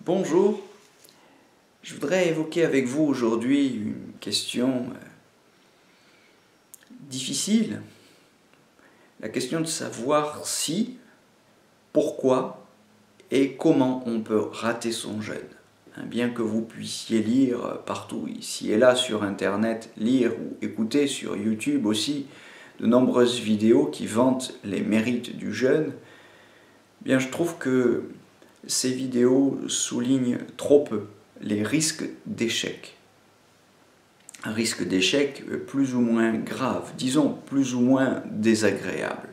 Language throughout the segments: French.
Bonjour, je voudrais évoquer avec vous aujourd'hui une question difficile, la question de savoir si, pourquoi et comment on peut rater son jeûne. Bien que vous puissiez lire partout, ici et là sur Internet, lire ou écouter sur YouTube aussi de nombreuses vidéos qui vantent les mérites du jeûne, bien je trouve que ces vidéos soulignent trop peu les risques d'échec. Un risque d'échec plus ou moins grave, disons plus ou moins désagréable.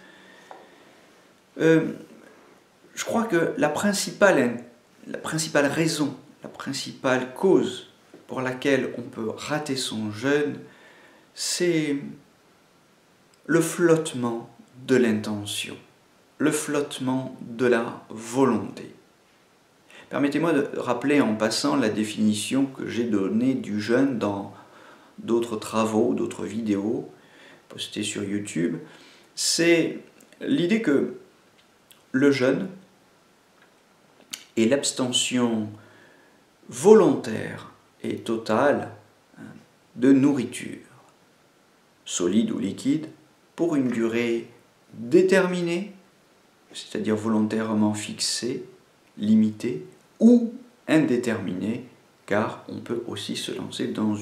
Je crois que la principale raison, la principale cause pour laquelle on peut rater son jeûne, c'est le flottement de l'intention, le flottement de la volonté. Permettez-moi de rappeler en passant la définition que j'ai donnée du jeûne dans d'autres travaux, d'autres vidéos postées sur YouTube. C'est l'idée que le jeûne est l'abstention volontaire et totale de nourriture, solide ou liquide, pour une durée déterminée, c'est-à-dire volontairement fixée, limitée, ou indéterminée, car on peut aussi se lancer dans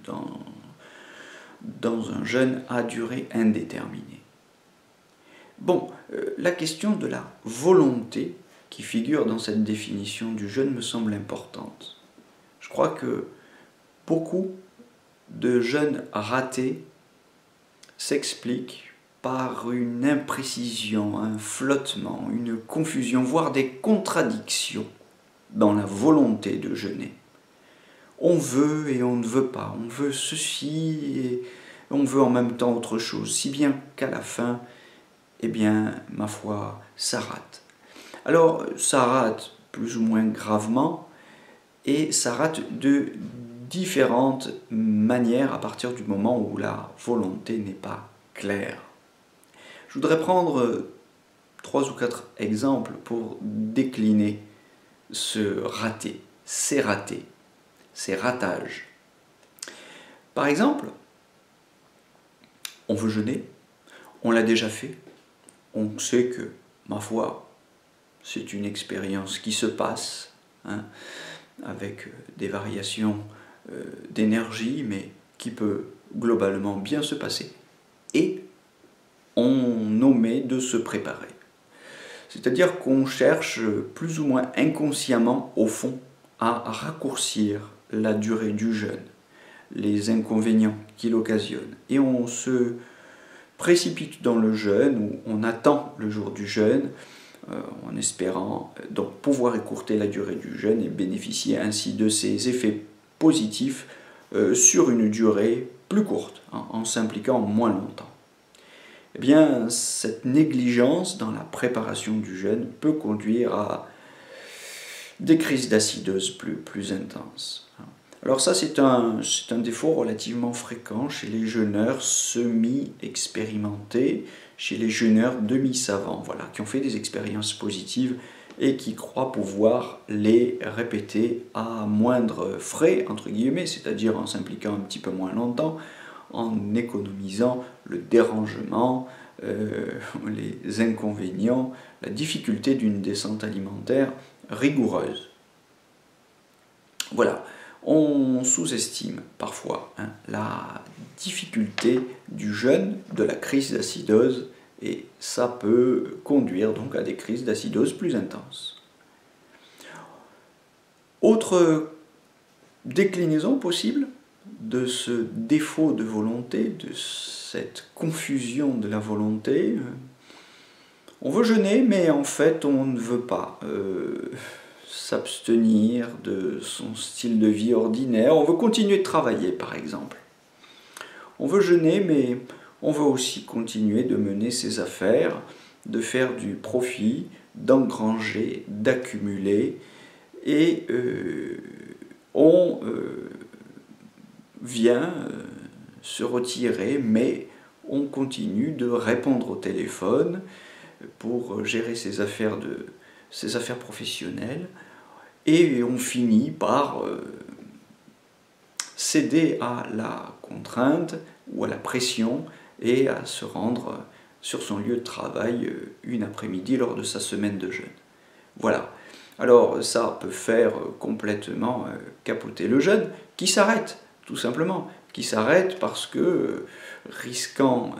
un jeûne à durée indéterminée. Bon, la question de la volonté qui figure dans cette définition du jeûne me semble importante. Je crois que beaucoup de jeûnes ratés s'expliquent par une imprécision, un flottement, une confusion, voire des contradictions dans la volonté de jeûner. On veut et on ne veut pas, on veut ceci et on veut en même temps autre chose, si bien qu'à la fin, eh bien, ma foi, ça rate. Alors, ça rate plus ou moins gravement, et ça rate de différentes manières à partir du moment où la volonté n'est pas claire. Je voudrais prendre 3 ou 4 exemples pour décliner ce raté, ces ratés, ces ratages. Par exemple, on veut jeûner, on l'a déjà fait, on sait que, ma foi, c'est une expérience qui se passe, avec des variations d'énergie, mais qui peut globalement bien se passer. Et on omet de se préparer. C'est-à-dire qu'on cherche plus ou moins inconsciemment, au fond, à raccourcir la durée du jeûne, les inconvénients qu'il occasionne. Et on se précipite dans le jeûne, ou on attend le jour du jeûne, en espérant donc pouvoir écourter la durée du jeûne et bénéficier ainsi de ses effets positifs sur une durée plus courte, en s'impliquant moins longtemps. Eh bien, cette négligence dans la préparation du jeûne peut conduire à des crises d'acidose plus intenses. Alors ça, c'est un défaut relativement fréquent chez les jeûneurs semi-expérimentés, chez les jeûneurs demi-savants, voilà, qui ont fait des expériences positives et qui croient pouvoir les répéter à moindre frais, entre guillemets, c'est-à-dire en s'impliquant un petit peu moins longtemps, en économisant le dérangement, les inconvénients, la difficulté d'une descente alimentaire rigoureuse. Voilà, on sous-estime parfois la difficulté du jeûne, de la crise d'acidose, et ça peut conduire donc à des crises d'acidose plus intenses. Autre déclinaison possible de ce défaut de volonté, de cette confusion de la volonté. On veut jeûner, mais en fait on ne veut pas s'abstenir de son style de vie ordinaire. On veut continuer de travailler, par exemple. On veut jeûner, mais on veut aussi continuer de mener ses affaires, de faire du profit, d'engranger, d'accumuler, et on vient se retirer, mais on continue de répondre au téléphone pour gérer ses affaires professionnelles, et on finit par céder à la contrainte ou à la pression et à se rendre sur son lieu de travail une après-midi lors de sa semaine de jeûne. Voilà. Alors ça peut faire complètement capoter le jeûne, qui s'arrête, tout simplement, qui s'arrête parce que, risquant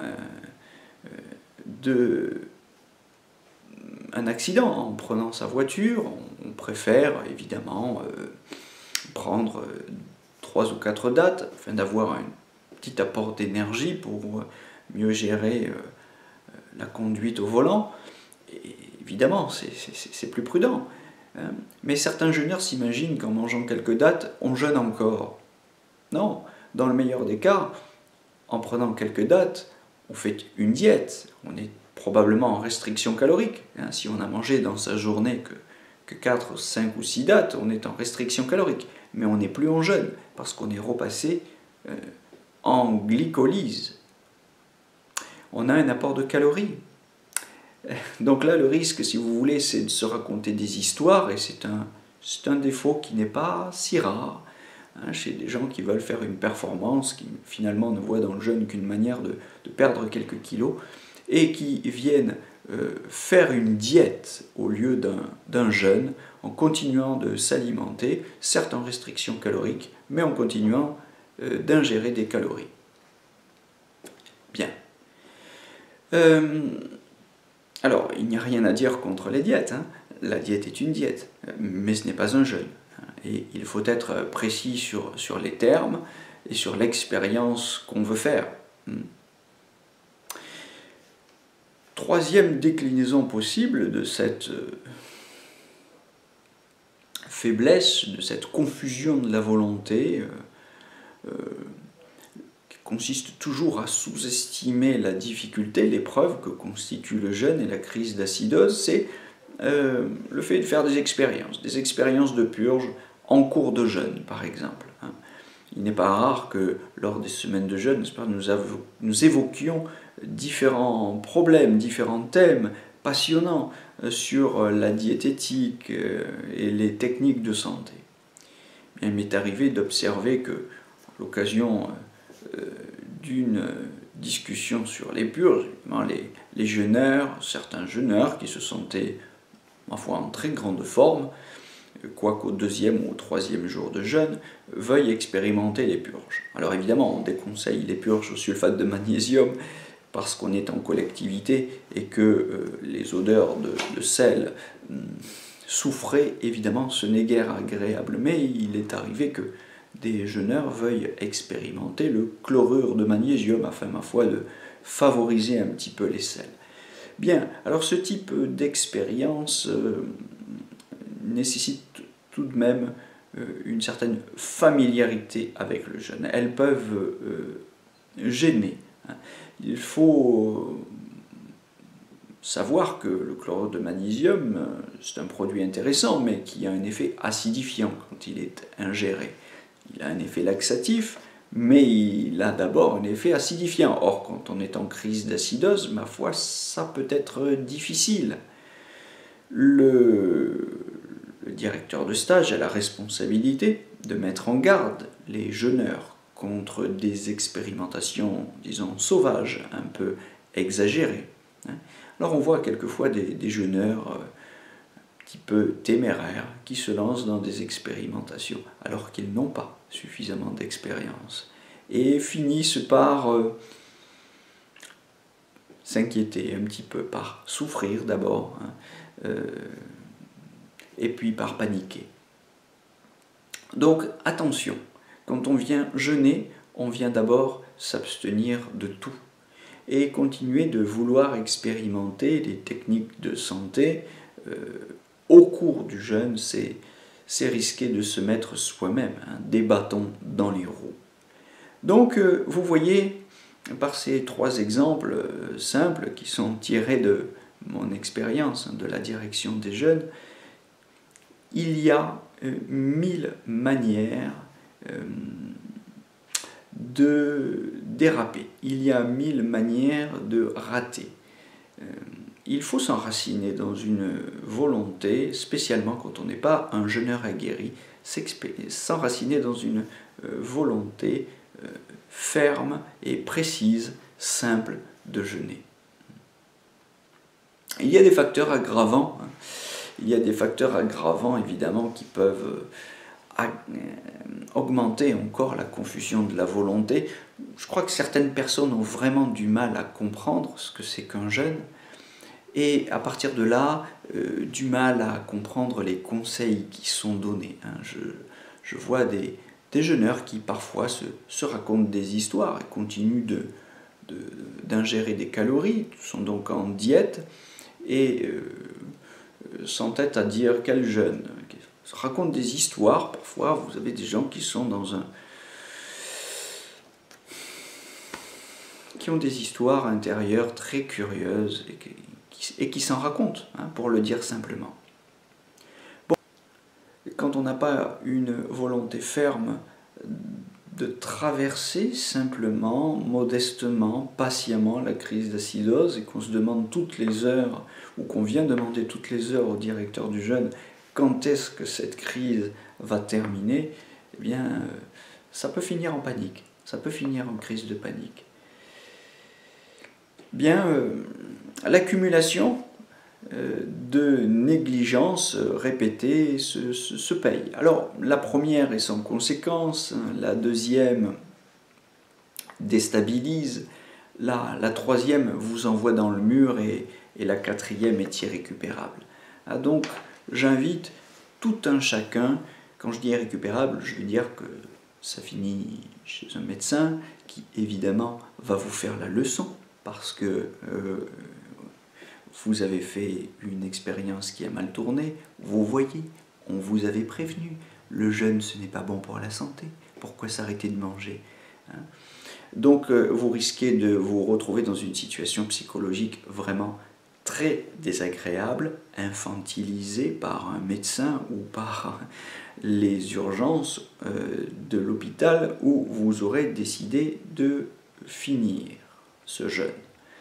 un accident en prenant sa voiture, on préfère évidemment prendre 3 ou 4 dates afin d'avoir un petit apport d'énergie pour mieux gérer la conduite au volant. Et évidemment, c'est plus prudent. Hein. Mais certains jeûneurs s'imaginent qu'en mangeant quelques dates, on jeûne encore. Non, dans le meilleur des cas, en prenant quelques dates, on fait une diète. On est probablement en restriction calorique. Hein. Si on a mangé dans sa journée que 4, 5 ou 6 dates, on est en restriction calorique. Mais on n'est plus en jeûne, parce qu'on est repassé en glycolyse. On a un apport de calories. Donc là, le risque, si vous voulez, c'est de se raconter des histoires, et c'est un défaut qui n'est pas si rare hein, chez des gens qui veulent faire une performance, qui finalement ne voient dans le jeûne qu'une manière de perdre quelques kilos, et qui viennent faire une diète au lieu d'un jeûne, en continuant de s'alimenter, certes en restriction calorique, mais en continuant d'ingérer des calories. Bien. Alors, il n'y a rien à dire contre les diètes. Hein. La diète est une diète, mais ce n'est pas un jeûne. Et il faut être précis sur les termes et sur l'expérience qu'on veut faire. Troisième déclinaison possible de cette faiblesse, de cette confusion de la volonté, qui consiste toujours à sous-estimer la difficulté, l'épreuve que constitue le jeûne et la crise d'acidose, c'est le fait de faire des expériences de purge en cours de jeûne, par exemple. Hein. Il n'est pas rare que lors des semaines de jeûne, nous évoquions différents problèmes, différents thèmes passionnants sur la diététique et les techniques de santé. Il m'est arrivé d'observer que, à l'occasion d'une discussion sur les purges, les jeûneurs, certains jeûneurs qui se sentaient, ma foi, en très grande forme, quoiqu'au 2e ou au 3e jour de jeûne, veuillent expérimenter les purges. Alors évidemment, on déconseille les purges au sulfate de magnésium parce qu'on est en collectivité et que les odeurs de sel souffraient, évidemment, ce n'est guère agréable. Mais il est arrivé que des jeûneurs veuillent expérimenter le chlorure de magnésium afin, ma foi, de favoriser un petit peu les sels. Bien, alors ce type d'expérience nécessite tout de même une certaine familiarité avec le jeûne. Elles peuvent gêner. Hein. Il faut savoir que le chlorure de magnésium, c'est un produit intéressant, mais qui a un effet acidifiant quand il est ingéré. Il a un effet laxatif, mais il a d'abord un effet acidifiant. Or, quand on est en crise d'acidose, ma foi, ça peut être difficile. Le directeur de stage a la responsabilité de mettre en garde les jeûneurs contre des expérimentations, disons, sauvages, un peu exagérées. Alors on voit quelquefois des jeûneurs un petit peu téméraires qui se lancent dans des expérimentations alors qu'ils n'ont pas suffisamment d'expérience et finissent par s'inquiéter un petit peu, par souffrir d'abord, et puis par paniquer. Donc attention, quand on vient jeûner, on vient d'abord s'abstenir de tout et continuer de vouloir expérimenter les techniques de santé au cours du jeûne, c'est risquer de se mettre soi-même des bâtons dans les roues. Donc vous voyez, par ces 3 exemples simples qui sont tirés de mon expérience de la direction des jeûnes, il y a 1000 manières de déraper, il y a 1000 manières de rater. il faut s'enraciner dans une volonté, spécialement quand on n'est pas un jeûneur aguerri, s'enraciner dans une volonté ferme et précise, simple de jeûner. Il y a des facteurs aggravants, hein. Il y a des facteurs aggravants évidemment qui peuvent augmenter encore la confusion de la volonté. Je crois que certaines personnes ont vraiment du mal à comprendre ce que c'est qu'un jeûne, et à partir de là, du mal à comprendre les conseils qui sont donnés, hein. Je vois des jeûneurs qui parfois se racontent des histoires et continuent d'ingérer des calories, sont donc en diète, et s'entêtent à dire quel jeûne. Se racontent des histoires, parfois vous avez des gens qui sont qui ont des histoires intérieures très curieuses et qui s'en racontent, hein, pour le dire simplement. Bon, quand on n'a pas une volonté ferme de traverser simplement, modestement, patiemment la crise d'acidose, et qu'on se demande toutes les heures, ou qu'on vient demander toutes les heures au directeur du jeûne quand est-ce que cette crise va terminer, eh bien, ça peut finir en panique, ça peut finir en crise de panique. Bien, l'accumulation de négligences répétées se paye. Alors, la première est sans conséquence, la deuxième déstabilise, la troisième vous envoie dans le mur, et la quatrième est irrécupérable. Ah, donc, j'invite tout un chacun, quand je dis irrécupérable, je veux dire que ça finit chez un médecin qui, évidemment, va vous faire la leçon, parce que vous avez fait une expérience qui a mal tourné, vous voyez, on vous avait prévenu, le jeûne ce n'est pas bon pour la santé, pourquoi s'arrêter de manger, hein? Donc vous risquez de vous retrouver dans une situation psychologique vraiment très désagréable, infantilisée par un médecin ou par les urgences de l'hôpital où vous aurez décidé de finir ce jeûne.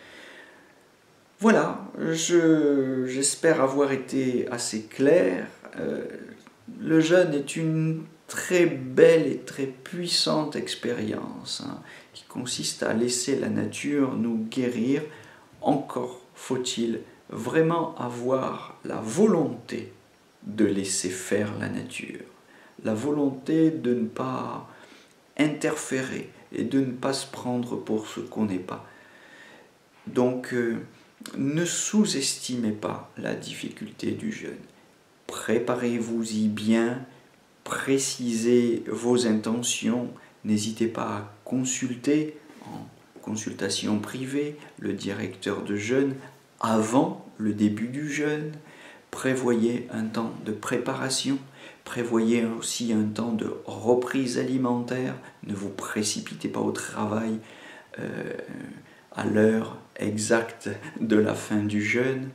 Voilà, j'espère avoir été assez clair. Le jeûne est une très belle et très puissante expérience, hein, qui consiste à laisser la nature nous guérir. Encore faut-il vraiment avoir la volonté de laisser faire la nature, la volonté de ne pas interférer et de ne pas se prendre pour ce qu'on n'est pas. Donc, ne sous-estimez pas la difficulté du jeûne. Préparez-vous-y bien, précisez vos intentions, n'hésitez pas à consulter en consultation privée le directeur de jeûne avant le début du jeûne. Prévoyez un temps de préparation, prévoyez aussi un temps de reprise alimentaire, ne vous précipitez pas au travail à l'heure exacte de la fin du jeûne.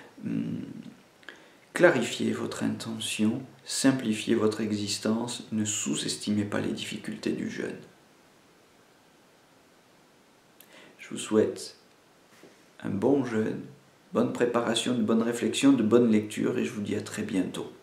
Clarifiez votre intention, simplifiez votre existence, ne sous-estimez pas les difficultés du jeûne. Je vous souhaite un bon jeûne, bonne préparation, de bonnes réflexions, de bonnes lectures, et je vous dis à très bientôt.